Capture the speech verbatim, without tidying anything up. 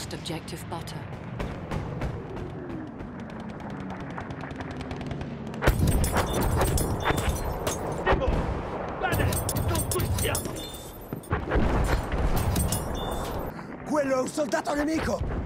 lost objective butter. Quello è un soldato nemico!